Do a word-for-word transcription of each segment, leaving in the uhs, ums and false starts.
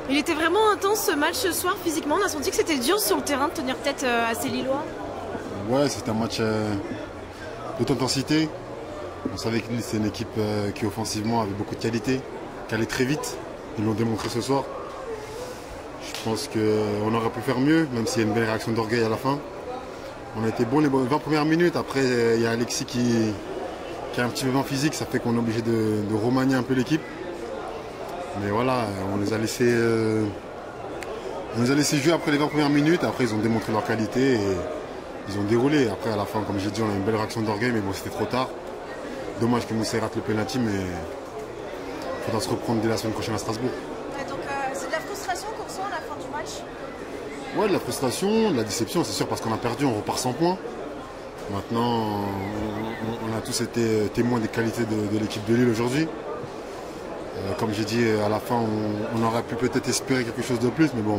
Il était vraiment intense ce match ce soir physiquement. On a senti que c'était dur sur le terrain de tenir tête à ces Lillois. Ouais, c'était un match euh, de intensité. On savait que Lille, c'est une équipe euh, qui offensivement avait beaucoup de qualité, qui allait très vite. Ils l'ont démontré ce soir. Je pense qu'on aurait pu faire mieux, même s'il y a une belle réaction d'orgueil à la fin. On a été bons les vingt premières minutes. Après, il y a Alexis qui, qui a un petit peu en physique. Ça fait qu'on est obligé de, de remanier un peu l'équipe. Mais voilà, on les a laissés, euh, on les a laissés jouer après les vingt premières minutes. Après, ils ont démontré leur qualité et ils ont déroulé. Après, à la fin, comme j'ai dit, on a une belle réaction d'orgueil, mais bon, c'était trop tard. Dommage que Moussa rate le penalty, mais il faudra se reprendre dès la semaine prochaine à Strasbourg. Ouais, donc euh, c'est de la frustration qu'on ressent à la fin du match? Ouais, de la frustration, de la déception, c'est sûr, parce qu'on a perdu, on repart sans points. Maintenant, on, on a tous été témoins des qualités de, de l'équipe de Lille aujourd'hui. Euh, comme j'ai dit, à la fin, on, on aurait pu peut-être espérer quelque chose de plus, mais bon,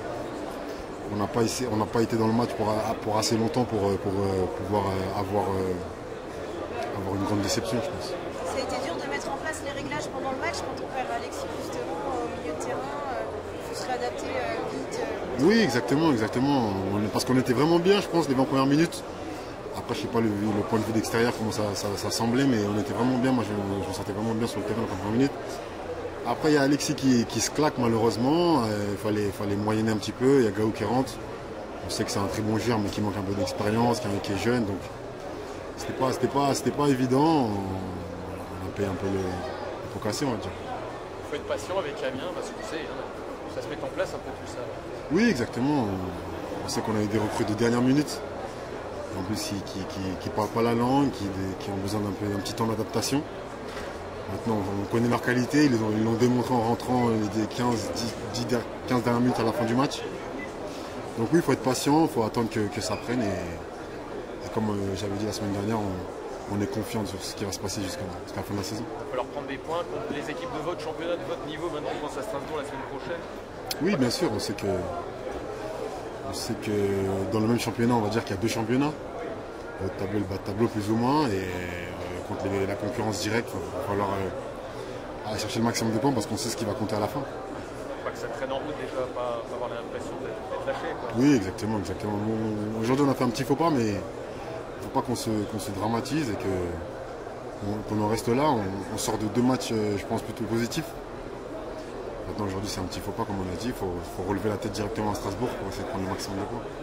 on n'a pas, pas été dans le match pour, pour assez longtemps pour, pour, pour pouvoir avoir, avoir une grande déception, je pense. Ça a été dur de mettre en place les réglages pendant le match quand on perd Alexis justement au milieu de terrain. Il faut se réadapter vite. Oui, exactement, exactement. On, parce qu'on était vraiment bien, je pense, les vingt premières minutes. Après, je ne sais pas le, le point de vue d'extérieur, comment ça, ça, ça semblait, mais on était vraiment bien. Moi, je, je me sentais vraiment bien sur le terrain les vingt premières minutes. Après, il y a Alexis qui, qui se claque malheureusement. Il euh, fallait, fallait moyenner un petit peu. Il y a Gaou qui rentre. On sait que c'est un très bon joueur, mais qui manque un peu d'expérience, qui, qui est jeune. Donc, c'était pas, c'était pas, c'était pas évident. On, on a payé un peu le, le pot cassé, on va dire. Il faut être patient avec Amiens, parce que c'est, ça se met en place un peu tout ça. Oui, exactement. On sait qu'on a eu des recrues de dernière minute. En plus, qui ne parlent pas la langue, qui, qui ont besoin d'un peu, un petit temps d'adaptation. Maintenant, on connaît leur qualité, ils l'ont démontré en rentrant des quinze, dix, dix, quinze dernières minutes à la fin du match. Donc oui, il faut être patient, il faut attendre que, que ça prenne. Et, et comme euh, j'avais dit la semaine dernière, on, on est confiant sur ce qui va se passer jusqu'à jusqu'à la fin de la saison. Il va falloir prendre des points contre les équipes de votre championnat, de votre niveau, maintenant qu'on pense à Strasbourg la semaine prochaine. Oui, bien sûr, on sait que, on sait que dans le même championnat, on va dire qu'il y a deux championnats. Le tableau, le bas de tableau plus ou moins. Et euh, contre les, la concurrence directe, il va falloir euh, aller chercher le maximum de points parce qu'on sait ce qui va compter à la fin. Pas que ça traîne en route déjà, pas, pas avoir l'impression d'être lâché. Quoi. Oui, exactement, exactement. Bon, aujourd'hui, on a fait un petit faux pas, mais il ne faut pas qu'on se, qu'on se dramatise et qu'on qu en reste là. On, on sort de deux matchs, euh, je pense, plutôt positifs. Maintenant, aujourd'hui, c'est un petit faux pas, comme on a dit. Il faut, faut relever la tête directement à Strasbourg pour essayer de prendre le maximum de points.